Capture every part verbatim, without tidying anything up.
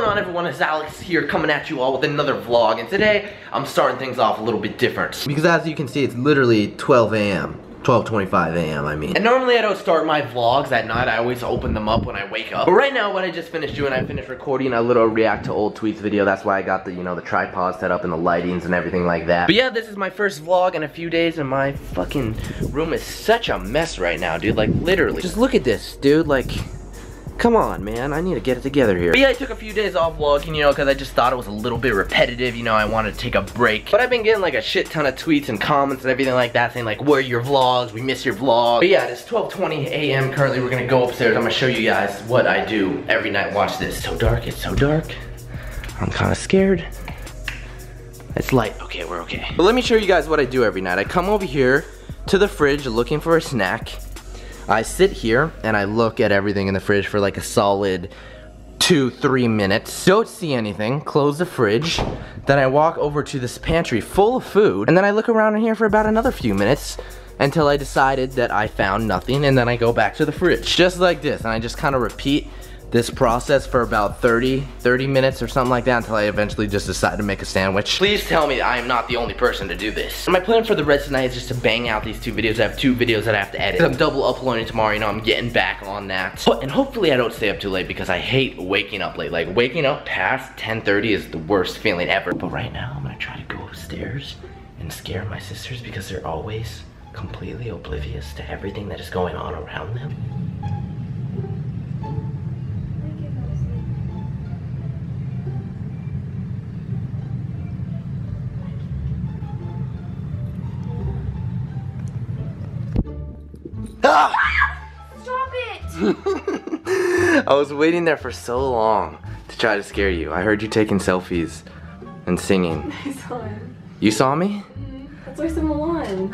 on, everyone? It's Alex here coming at you all with another vlog, and today I'm starting things off a little bit different. Because as you can see, it's literally twelve A M twelve twenty-five A M I mean. And normally I don't start my vlogs at night, I always open them up when I wake up. But right now what I just finished doing, I finished recording a little react to old tweets video. That's why I got the, you know, the tripod set up and the lightings and everything like that. But yeah, this is my first vlog in a few days and my fucking room is such a mess right now, dude. Like literally. Just look at this, dude. Like, come on, man, I need to get it together here. But yeah, I took a few days off vlogging, you know, because I just thought it was a little bit repetitive, you know, I wanted to take a break. But I've been getting like a shit ton of tweets and comments and everything like that saying like, where are your vlogs? We miss your vlogs. But yeah, it's twelve twenty A M currently. We're gonna go upstairs. I'm gonna show you guys what I do every night. Watch this. It's so dark, it's so dark. I'm kind of scared. It's light, okay, we're okay. But let me show you guys what I do every night. I come over here to the fridge looking for a snack. I sit here and I look at everything in the fridge for like a solid two, three minutes. Don't see anything, close the fridge. Then I walk over to this pantry full of food and then I look around in here for about another few minutes until I decided that I found nothing and then I go back to the fridge. Just like this, and I just kind of repeat this process for about thirty, thirty minutes or something like that until I eventually just decide to make a sandwich. Please tell me that I am not the only person to do this. My plan for the rest of the night is just to bang out these two videos. I have two videos that I have to edit. I'm double uploading tomorrow, you know, I'm getting back on that. But, and hopefully I don't stay up too late because I hate waking up late. Like waking up past ten thirty is the worst feeling ever. But right now I'm gonna try to go upstairs and scare my sisters because they're always completely oblivious to everything that is going on around them. Ah! Stop it! I was waiting there for so long to try to scare you. I heard you taking selfies and singing. I saw him. You saw me? Mm-hmm. That's why I said Milan.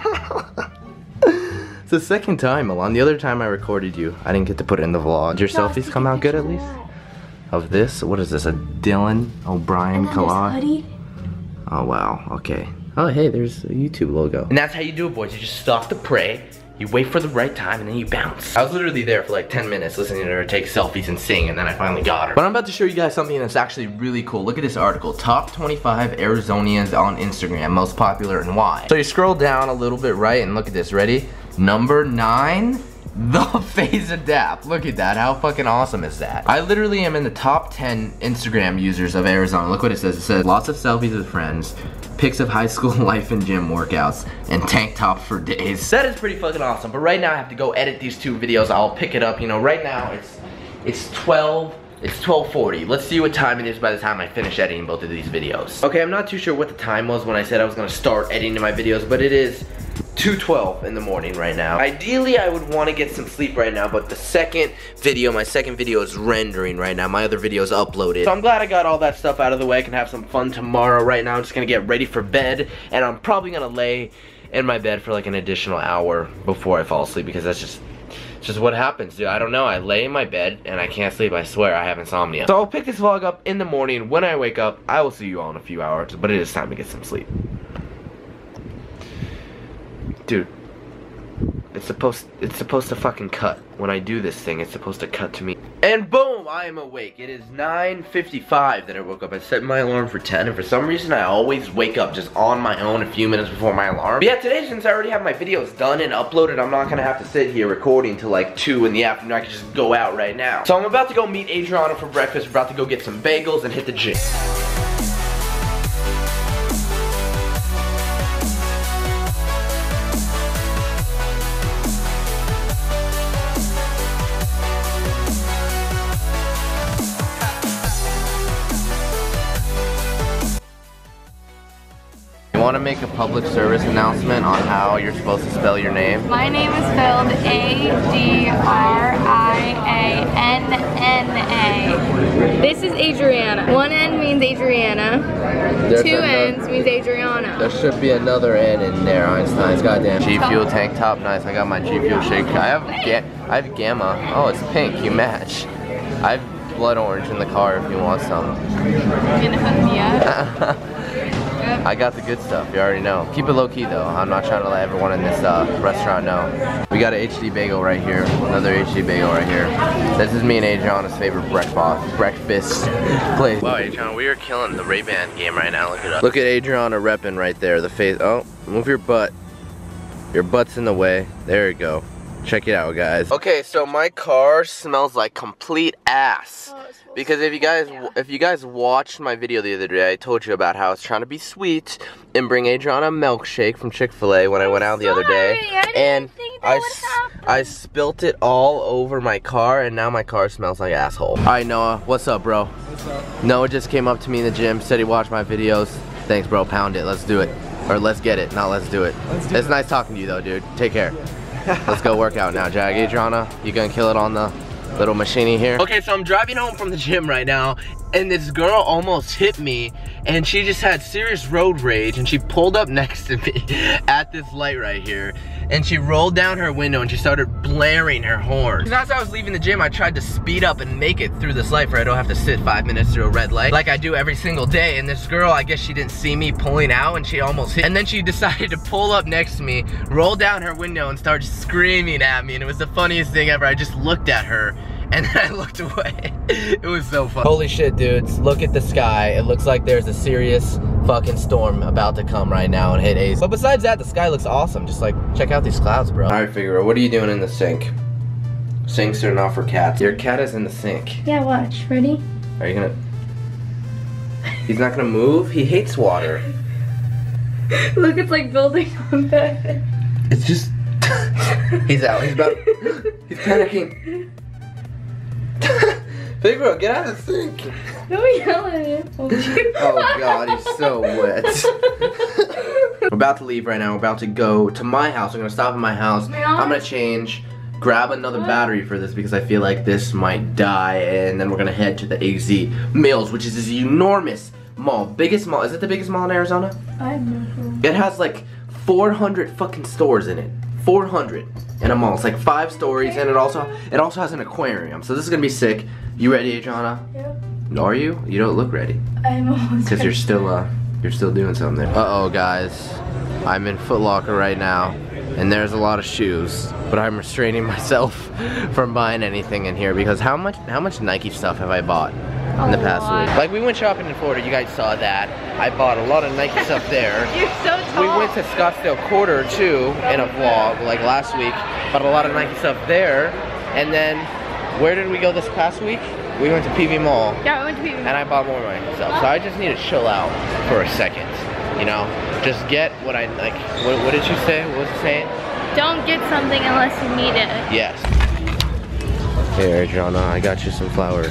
It's the second time, Milan. The other time I recorded you, I didn't get to put it in the vlog. Did your No, selfies come out good at least? Of this? What is this? A Dylan O'Brien collage? Oh wow, okay. Oh hey, there's a YouTube logo. And that's how you do it, boys. You just stalk the prey. You wait for the right time and then you bounce. I was literally there for like ten minutes listening to her take selfies and sing and then I finally got her. But I'm about to show you guys something that's actually really cool. Look at this article. Top twenty-five Arizonians on Instagram, most popular and why. So you scroll down a little bit right and look at this, ready? Number nine, the Phase Adapt. Look at that, how fucking awesome is that? I literally am in the top ten Instagram users of Arizona. Look what it says, it says lots of selfies with friends, pics of high school life and gym workouts, and tank tops for days. That is pretty fucking awesome, but right now I have to go edit these two videos. I'll pick it up, you know, right now it's it's twelve, it's twelve forty. Let's see what time it is by the time I finish editing both of these videos. Okay, I'm not too sure what the time was when I said I was gonna start editing my videos, but it is two twelve in the morning right now. Ideally, I would want to get some sleep right now, but the second video, my second video is rendering right now. My other video is uploaded. So I'm glad I got all that stuff out of the way. I can have some fun tomorrow. Right now, I'm just gonna get ready for bed, and I'm probably gonna lay in my bed for like an additional hour before I fall asleep because that's just it's just what happens, dude. I don't know. I lay in my bed and I can't sleep. I swear I have insomnia. So I'll pick this vlog up in the morning. When I wake up, I will see you all in a few hours, but it is time to get some sleep. Dude, it's supposed it's supposed to fucking cut. When I do this thing, it's supposed to cut to me. And boom, I am awake. It is nine fifty-five that I woke up. I set my alarm for ten, and for some reason I always wake up just on my own a few minutes before my alarm. But yeah, today, since I already have my videos done and uploaded, I'm not gonna have to sit here recording till like two in the afternoon. I can just go out right now. So I'm about to go meet Adriana for breakfast. We're about to go get some bagels and hit the gym. Want to make a public service announcement on how you're supposed to spell your name? My name is spelled A D R I A N N A. This is Adriana. One N means Adriana. There's Two another, N's means Adriana. There should be another N in there, Einstein's goddamn. G Fuel tank top, nice. I got my G Fuel shake. I have ga I have Gamma. Oh, it's pink. You match. I have blood orange in the car if you want some. You gonna hook me up? Yep. I got the good stuff, you already know. Keep it low key though. I'm not trying to let everyone in this uh, restaurant know. We got an H D bagel right here. Another H D bagel right here. This is me and Adriana's favorite breakfast breakfast place. Wow, Adriana, we are killing the Ray-Ban game right now. Look at us. Look at Adriana repping right there. The face. Oh, move your butt. Your butt's in the way. There you go. Check it out, guys. Okay, so my car smells like complete ass. Oh, because if you guys yeah. if you guys watched my video the other day, I told you about how I was trying to be sweet and bring Adriana a milkshake from Chick-fil-A when I'm I went out sorry. the other day. I and think I, that I spilt it all over my car, and now my car smells like asshole. All right, Noah, what's up, bro? What's up? Noah just came up to me in the gym, said he watched my videos. Thanks, bro. Pound it. Let's do it. Or let's get it. Not let's do it. Let's do it's it. nice talking to you, though, dude. Take care. Let's go work out now, Jag. Adriana, you gonna kill it on the little machine here? Okay, so I'm driving home from the gym right now, and this girl almost hit me, and she just had serious road rage, and she pulled up next to me at this light right here, and she rolled down her window and she started blaring her horn. Because as I was leaving the gym, I tried to speed up and make it through this light where I don't have to sit five minutes through a red light like I do every single day. And this girl, I guess she didn't see me pulling out, and she almost hit. And then she decided to pull up next to me, roll down her window, and start screaming at me. And it was the funniest thing ever. I just looked at her, and then I looked away. It was so fun. Holy shit, dudes. Look at the sky. It looks like there's a serious fucking storm about to come right now and hit Ace. But besides that, the sky looks awesome. Just like, check out these clouds, bro. All right, Figaro, what are you doing in the sink? Sinks are not for cats. Your cat is in the sink. Yeah, watch. Ready? Are you gonna... He's not gonna move? He hates water. Look, it's like building on that. It's just... He's out. He's about... He's panicking. Figaro, get out of the sink. Don't yell at him. Oh god, he's so wet. We're about to leave right now. We're about to go to my house. We're gonna stop at my house. I'm gonna change, grab another battery for this because I feel like this might die, and then we're gonna head to the A Z Mills, which is this enormous mall. Biggest mall. Is it the biggest mall in Arizona? I have no clue. It has like four hundred fucking stores in it. four hundred in a mall. It's like five stories, and it also it also has an aquarium. So this is gonna be sick. You ready, Adriana? Yeah. Are you? You don't look ready. I'm almost Because you're still uh you're still doing something there. Uh-oh, guys. I'm in Foot Locker right now, and there's a lot of shoes, but I'm restraining myself from buying anything in here because how much how much Nike stuff have I bought in the past week? Like, we went shopping in Florida, you guys saw that. I bought a lot of Nike stuff there. You're so tall. We went to Scottsdale Quarter too in a vlog like last week. Bought a lot of Nike stuff there, and then where did we go this past week? We went to P V Mall. Yeah, we went to P V Mall. And I bought more Nike stuff. So I just need to chill out for a second. You know? Just get what I like. What, what did you say? What was it saying? Don't get something unless you need it. Yes. Here, Adriana, I got you some flowers.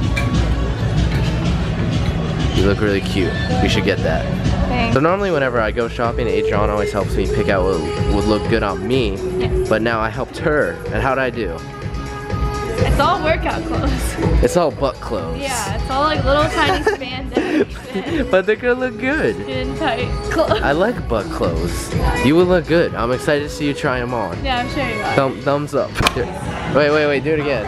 You look really cute. We should get that. Thanks. So normally whenever I go shopping, Adriana always helps me pick out what would look good on me. Yes. But now I helped her. And how'd I do? It's all workout clothes. It's all butt clothes. Yeah, it's all like little tiny spandex. But they're gonna look good. In tight clothes. I like butt clothes. You would look good. I'm excited to see you try them on. Yeah, I'm sure you are. Thumb, thumbs up. Here. Wait, wait, wait. Do it again.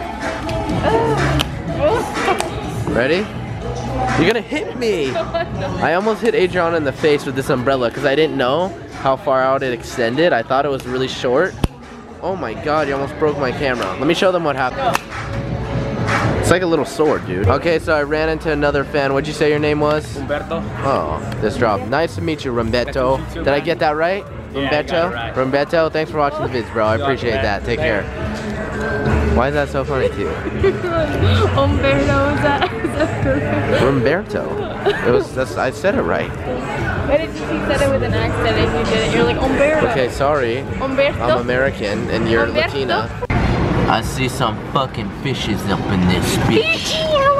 Ready? You're gonna hit me. I almost hit Adriana in the face with this umbrella because I didn't know how far out it extended. I thought it was really short. Oh my god, you almost broke my camera. Let me show them what happened. It's like a little sword, dude. Okay, so I ran into another fan. What'd you say your name was? Humberto. Oh, this dropped. Nice to meet you, Rumbeto. Did I get that right? Rumbeto? Right. Rumbeto, thanks for watching the vids, bro. I appreciate that. Take care. Why is that so funny to you? Umberto, is that, is that perfect? Rumberto. It was, that's, I said it right. Why did you you said it with an accent and you did it? You're like Umberto. Okay, sorry. Umberto? I'm American and you're Umberto? Latina. I see some fucking fishes up in this beach.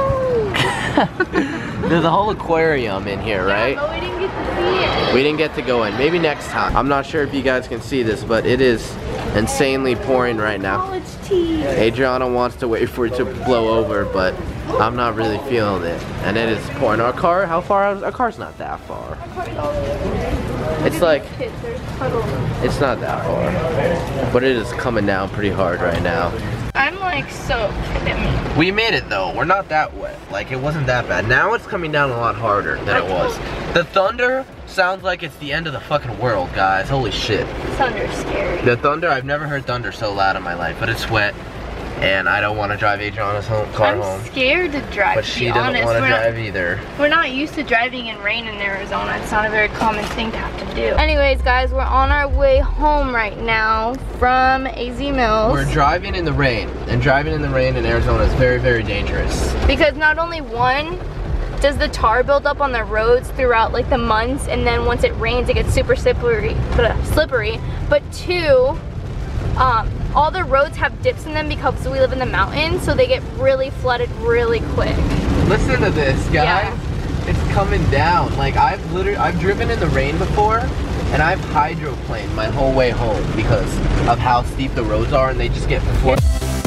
There's a whole aquarium in here, right? Yeah, but we didn't get to see it. We didn't get to go in. Maybe next time. I'm not sure if you guys can see this, but it is insanely pouring right now. College tea. Adriana wants to wait for it to blow over, but I'm not really feeling it. And it is pouring. Our car, how far? Our car's not that far. It's like, it's not that far. But it is coming down pretty hard right now. I'm like soaked. We made it though. We're not that wet. Like, it wasn't that bad. Now it's coming down a lot harder than it was. The thunder sounds like it's the end of the fucking world, guys. Holy shit. Thunder's scary. The thunder, I've never heard thunder so loud in my life, but it's wet. And I don't want to drive Adriana's home, car I'm home. I'm scared to drive, But to she be doesn't honest. want to We're drive not, either. We're not used to driving in rain in Arizona. It's not a very common thing to have to do. Anyways, guys, we're on our way home right now from A Z Mills. We're driving in the rain. And driving in the rain in Arizona is very, very dangerous. Because not only one, does the tar build up on the roads throughout like the months, and then once it rains it gets super slippery, slippery. But two, um, all the roads have dips in them because we live in the mountains, so they get really flooded really quick. Listen to this, guys. Yeah. It's coming down. Like I've literally, I've driven in the rain before, and I've hydroplaned my whole way home because of how steep the roads are, and they just get flooded.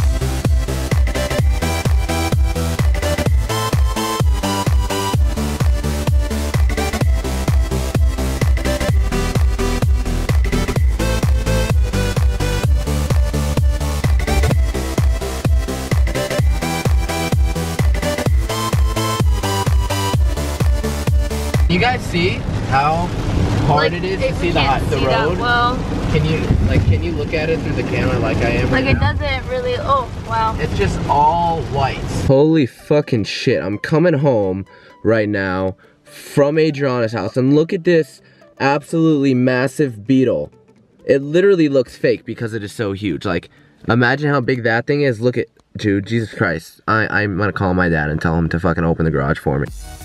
You guys see how hard like, it is it, to see we the, can't the see road? That well. Can you like can you look at it through the camera like I am right Like it now? doesn't really, oh wow. It's just all white. Holy fucking shit. I'm coming home right now from Adriana's house, and look at this absolutely massive beetle. It literally looks fake because it is so huge. Like, imagine how big that thing is. Look at, dude, Jesus Christ. I, I'm gonna call my dad and tell him to fucking open the garage for me.